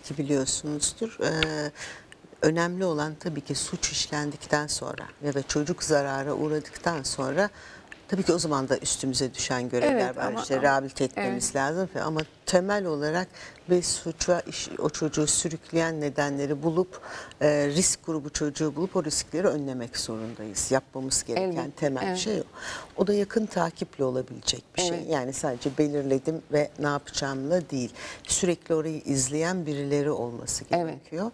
belki biliyorsunuzdur. Önemli olan tabii ki suç işlendikten sonra ya da çocuk zarara uğradıktan sonra tabii ki o zaman da üstümüze düşen görevler Evet var. ama, İşte ama rehabilite evet. etmemiz lazım ama temel olarak ve suça o çocuğu sürükleyen nedenleri bulup risk grubu çocuğu bulup o riskleri önlemek zorundayız. Yapmamız gereken Elbette. temel Evet. şey o. O da yakın takiple olabilecek bir şey. Evet. Yani sadece belirledim ve ne yapacağımla değil. Sürekli orayı izleyen birileri olması Evet. gerekiyor.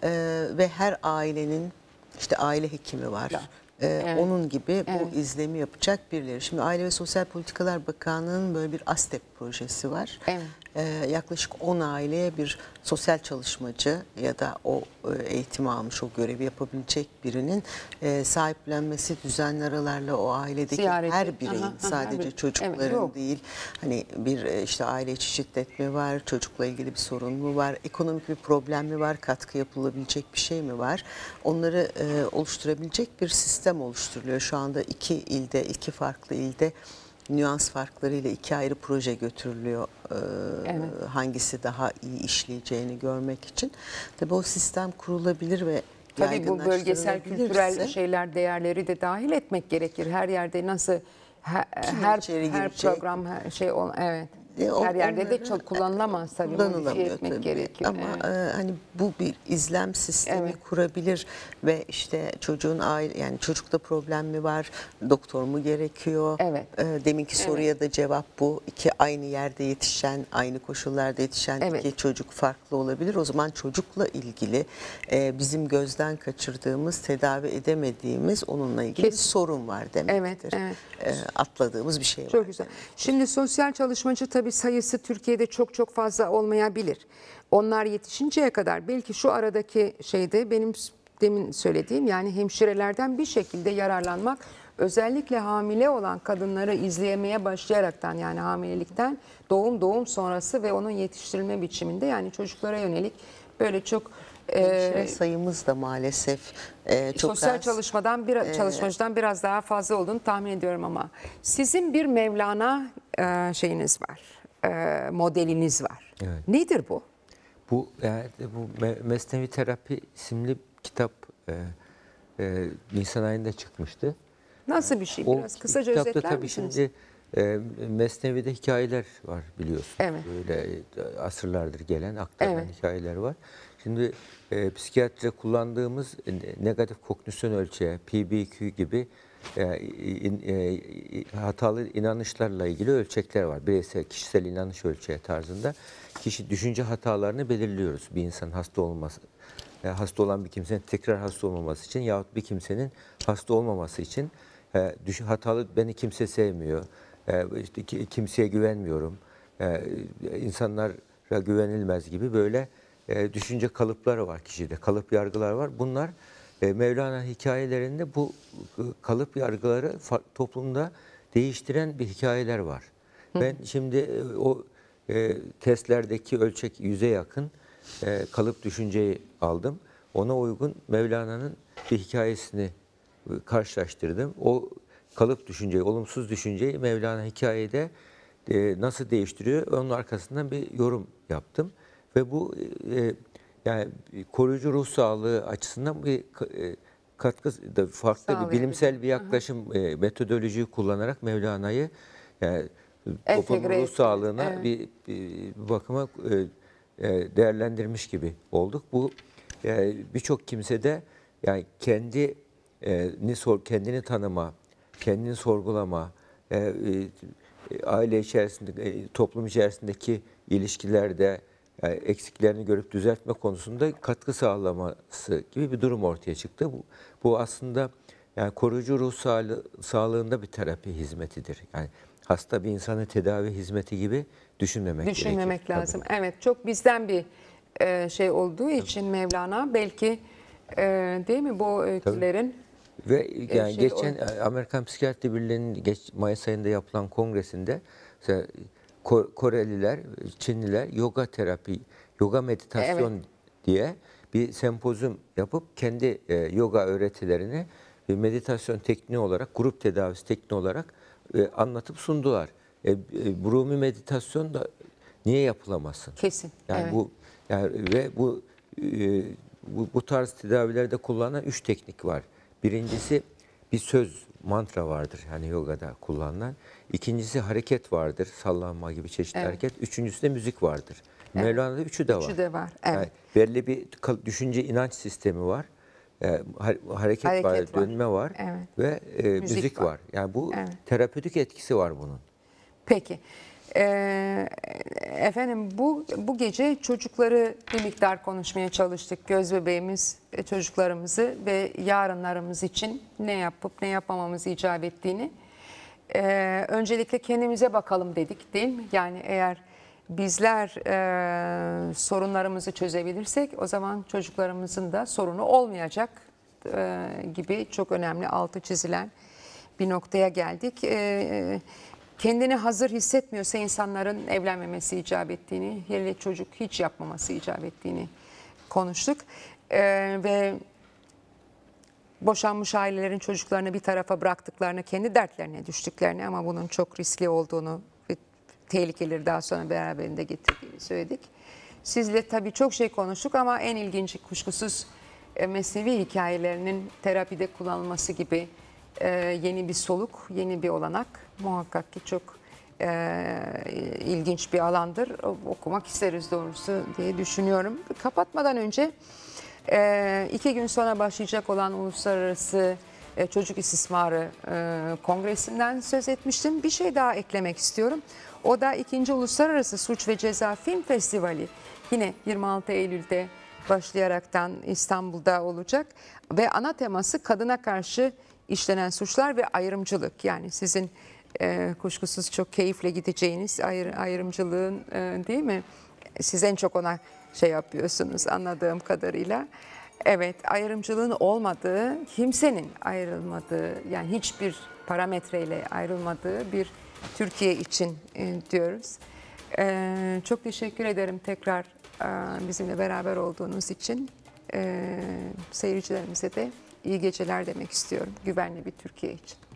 Ve her ailenin işte aile hekimi var. Da. Evet. Onun gibi Evet. bu izlemi yapacak birileri. Şimdi Aile ve Sosyal Politikalar Bakanlığı'nın böyle bir ASTEP projesi var. Evet. Yaklaşık 10 aileye bir sosyal çalışmacı ya da o eğitimi almış, o görevi yapabilecek birinin sahiplenmesi, düzenli aralarla o ailedeki Ziyareti. her bireyin, Aha, sadece evet. çocukların Evet, yok. değil, hani bir işte aile içi şiddet mi var, çocukla ilgili bir sorun mu var, ekonomik bir problem mi var, katkı yapılabilecek bir şey mi var? Onları oluşturabilecek bir sistem oluşturuluyor. Şu anda 2 ilde, 2 farklı ilde nüans farklarıyla 2 ayrı proje götürülüyor. Evet. Hangisi daha iyi işleyeceğini görmek için. Tabii o sistem kurulabilir ve Tabii bu bölgesel kültürel yaygınlaştırılabilirse şeyler, değerleri de dahil etmek gerekir. Her yerde nasıl kime her içeri her girecek? program her şey evet. Her yerde de Onları çok kullanılamaz tabii, modifiye kullanılamıyor etmek tabii gerekir. ama Evet. hani bu bir izlem sistemi Evet. kurabilir ve işte çocuğun aile, yani çocukta problem mi var, doktor mu gerekiyor? Evet. Deminki Evet. soruya da cevap bu. İki aynı yerde yetişen, aynı koşullarda yetişen Evet. iki çocuk farklı olabilir. O zaman çocukla ilgili bizim gözden kaçırdığımız, tedavi edemediğimiz, onunla ilgili bir Kesin. sorun var demektir. Evet, Atladığımız bir şey var Çok güzel. demektir. Şimdi sosyal çalışmacı tabii sayısı Türkiye'de çok çok fazla olmayabilir. Onlar yetişinceye kadar belki şu aradaki şeyde benim demin söylediğim, yani hemşirelerden bir şekilde yararlanmak, özellikle hamile olan kadınları izlemeye başlayaraktan, yani hamilelikten doğum sonrası ve onun yetiştirilme biçiminde, yani çocuklara yönelik böyle çok Hemşire sayımız da maalesef çok sosyal az. çalışmacıdan biraz daha fazla olduğunu tahmin ediyorum ama sizin bir Mevlana şeyiniz var, modeliniz var. Evet. Nedir bu? Bu Mesnevi Terapi isimli kitap Nisan ayında çıkmıştı. Nasıl bir şey? O Biraz kısaca kitapta özetler tabii misiniz? şimdi Mesnevi'de hikayeler var biliyorsun. Evet. Böyle asırlardır gelen aktarılan Evet. hikayeler var. Şimdi psikiyatride kullandığımız negatif kognisyon ölçeği, PBQ gibi hatalı inanışlarla ilgili ölçekler var. Bireysel, kişisel inanış ölçeği tarzında. Kişi düşünce hatalarını belirliyoruz. Bir insan hasta olması, hasta olan bir kimsenin tekrar hasta olmaması için yahut bir kimsenin hasta olmaması için hatalı, beni kimse sevmiyor, işte kimseye güvenmiyorum, insanlara güvenilmez gibi böyle düşünce kalıpları var kişide, kalıp yargılar var. Bunlar Mevlana hikayelerinde bu kalıp yargıları toplumda değiştiren bir hikayeler var. Ben şimdi o testlerdeki ölçek 100'e yakın kalıp düşünceyi aldım. Ona uygun Mevlana'nın bir hikayesini karşılaştırdım. O kalıp düşünceyi, olumsuz düşünceyi Mevlana hikayede nasıl değiştiriyor? Onun arkasından bir yorum yaptım. Ve bu yani koruyucu ruh sağlığı açısından bir katkı da farklı bir Sağlayabilir. bilimsel bir yaklaşım, metodolojiyi kullanarak Mevlana'yı yani toplumun Entegre ruh ettiniz. sağlığına Evet. bir bakıma değerlendirmiş gibi olduk. Bu birçok kimsede yani kendini tanıma, kendini sorgulama, aile içerisinde, toplum içerisindeki ilişkilerde eksiklerini görüp düzeltme konusunda katkı sağlaması gibi bir durum ortaya çıktı. Bu aslında yani koruyucu ruh sağlığında bir terapi hizmetidir. Yani hasta bir insanı tedavi hizmeti gibi düşünmemek gerekir. Lazım. Tabii. Evet, çok bizden bir şey olduğu için Mevlana belki değil mi, bu Tabii. öykülerin Ve yani şey geçen Amerikan Psikiyatri Birliği'nin Mayıs ayında yapılan kongresinde mesela Koreliler, Çinliler yoga terapi, yoga evet, meditasyon diye bir sempozyum yapıp kendi yoga öğretilerini meditasyon tekniği olarak, grup tedavisi tekniği olarak anlatıp sundular. Bu Rumi meditasyon da niye yapılamasın? kesin. Yani Evet. bu Yani ve bu tarz tedavilerde kullanılan 3 teknik var. Birincisi bir söz, mantra vardır hani yogada kullanılan. İkincisi hareket vardır, sallanma gibi çeşitli Evet. hareket. Üçüncüsü de müzik vardır. Mevlana'da üçü de var. Üçü de var. Evet. Yani belli bir düşünce inanç sistemi var. Hareket var, Hareket var. dönme var Evet. ve müzik var. var. Yani bu Evet. terapötik etkisi var bunun. Peki. Efendim bu gece çocukları bir miktar konuşmaya çalıştık. Göz bebeğimiz, çocuklarımızı ve yarınlarımız için ne yapıp ne yapmamamız icap ettiğini. Öncelikle kendimize bakalım dedik, değil mi? Yani eğer bizler sorunlarımızı çözebilirsek o zaman çocuklarımızın da sorunu olmayacak gibi çok önemli altı çizilen bir noktaya geldik. Kendini hazır hissetmiyorsa insanların evlenmemesi icap ettiğini, hele çocuk hiç yapmaması icap ettiğini konuştuk. Ve boşanmış ailelerin çocuklarını bir tarafa bıraktıklarını, kendi dertlerine düştüklerini ama bunun çok riskli olduğunu ve tehlikeleri daha sonra beraberinde getirdiğini söyledik. Sizle tabii çok şey konuştuk ama en ilginci kuşkusuz mesnevi hikayelerinin terapide kullanılması gibi yeni bir soluk, yeni bir olanak muhakkak ki çok ilginç bir alandır. Okumak isteriz doğrusu diye düşünüyorum. Kapatmadan önce 2 gün sonra başlayacak olan Uluslararası Çocuk İstismarı Kongresi'nden söz etmiştim. Bir şey daha eklemek istiyorum. O da 2. Uluslararası Suç ve Ceza Film Festivali. Yine 26 Eylül'de başlayaraktan İstanbul'da olacak. Ve ana teması kadına karşı işlenen suçlar ve ayrımcılık. Yani sizin kuşkusuz çok keyifle gideceğiniz ayrımcılığın değil mi? Siz en çok ona şey yapıyorsunuz anladığım kadarıyla. Evet, ayrımcılığın olmadığı, kimsenin ayrılmadığı, yani hiçbir parametreyle ayrılmadığı bir Türkiye için diyoruz. Çok teşekkür ederim tekrar bizimle beraber olduğunuz için. Seyircilerimize de iyi geceler demek istiyorum. Güvenli bir Türkiye için.